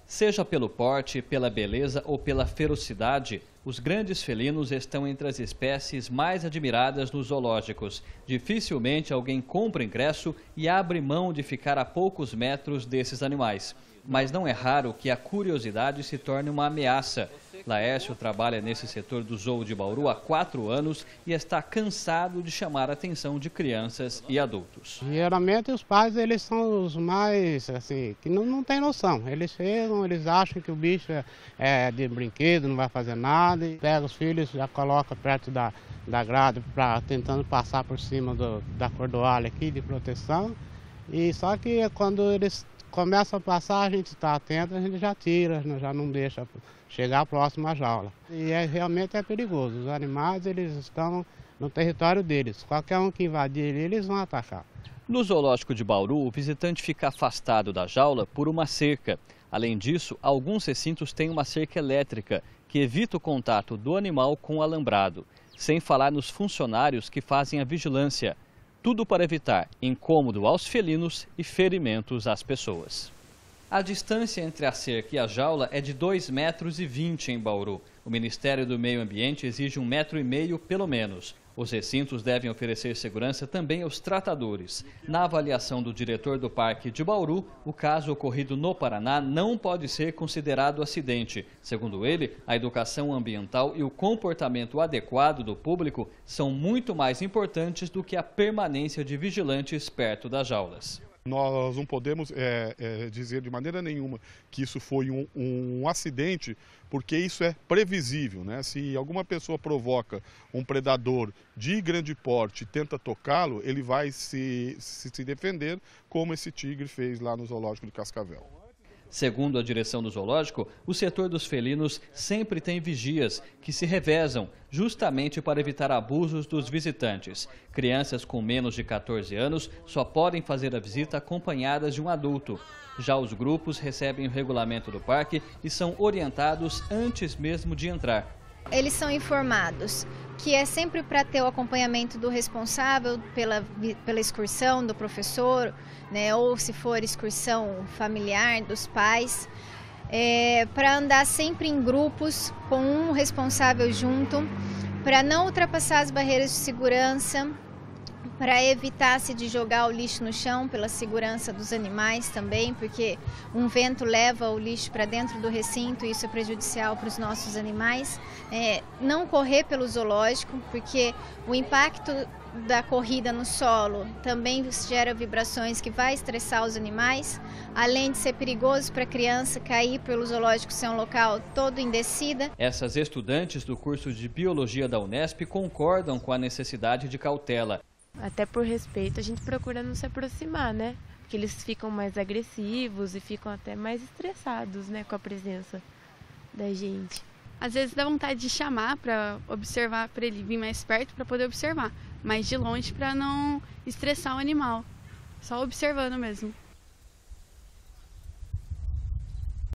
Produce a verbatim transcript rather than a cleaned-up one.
Seja pelo porte, pela beleza ou pela ferocidade, os grandes felinos estão entre as espécies mais admiradas nos zoológicos. Dificilmente alguém compra ingresso e abre mão de ficar a poucos metros desses animais. Mas não é raro que a curiosidade se torne uma ameaça. Laércio trabalha nesse setor do Zoo de Bauru há quatro anos e está cansado de chamar a atenção de crianças e adultos. Geralmente os pais eles são os mais, assim, que não, não tem noção. Eles chegam, eles acham que o bicho é, é de brinquedo, não vai fazer nada. E pega os filhos, já coloca perto da, da grade, pra, tentando passar por cima do, da cordoalha aqui de proteção. E só que quando eles começam a passar, a gente está atento, a gente já tira, já não deixa chegar próximo à jaula. E é, realmente é perigoso. Os animais eles estão no território deles. Qualquer um que invadir eles vão atacar. No zoológico de Bauru, o visitante fica afastado da jaula por uma cerca. Além disso, alguns recintos têm uma cerca elétrica que evita o contato do animal com o alambrado. Sem falar nos funcionários que fazem a vigilância. Tudo para evitar incômodo aos felinos e ferimentos às pessoas. A distância entre a cerca e a jaula é de dois metros e vinte em Bauru. O Ministério do Meio Ambiente exige um metro e meio pelo menos. Os recintos devem oferecer segurança também aos tratadores. Na avaliação do diretor do Parque de Bauru, o caso ocorrido no Paraná não pode ser considerado acidente. Segundo ele, a educação ambiental e o comportamento adequado do público são muito mais importantes do que a permanência de vigilantes perto das jaulas. Nós não podemos é, é, dizer de maneira nenhuma que isso foi um, um acidente, porque isso é previsível, né? Se alguma pessoa provoca um predador de grande porte e tenta tocá-lo, ele vai se, se, se defender, como esse tigre fez lá no zoológico de Cascavel. Segundo a direção do zoológico, o setor dos felinos sempre tem vigias que se revezam justamente para evitar abusos dos visitantes. Crianças com menos de quatorze anos só podem fazer a visita acompanhadas de um adulto. Já os grupos recebem o regulamento do parque e são orientados antes mesmo de entrar. Eles são informados que é sempre para ter o acompanhamento do responsável pela, pela excursão, do professor, né, ou se for excursão familiar, dos pais, é, para andar sempre em grupos, com um responsável junto, para não ultrapassar as barreiras de segurança, para evitar-se de jogar o lixo no chão, pela segurança dos animais também, porque um vento leva o lixo para dentro do recinto e isso é prejudicial para os nossos animais. É, não correr pelo zoológico, porque o impacto da corrida no solo também gera vibrações que vai estressar os animais, além de ser perigoso para a criança cair pelo zoológico ser um local todo em descida. Essas estudantes do curso de Biologia da Unesp concordam com a necessidade de cautela. Até por respeito, a gente procura não se aproximar, né? Porque eles ficam mais agressivos e ficam até mais estressados, né, com a presença da gente. Às vezes dá vontade de chamar para observar, para ele vir mais perto para poder observar, mas de longe para não estressar o animal, só observando mesmo.